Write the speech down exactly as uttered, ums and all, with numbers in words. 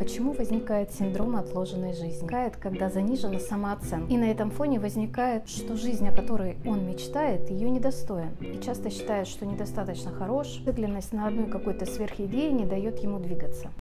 Почему возникает синдром отложенной жизни? Возникает, когда занижена самооценка. И на этом фоне возникает, что жизнь, о которой он мечтает, ее недостоин. И часто считает, что недостаточно хорош, зацикленность на одной какой-то сверхидее не дает ему двигаться.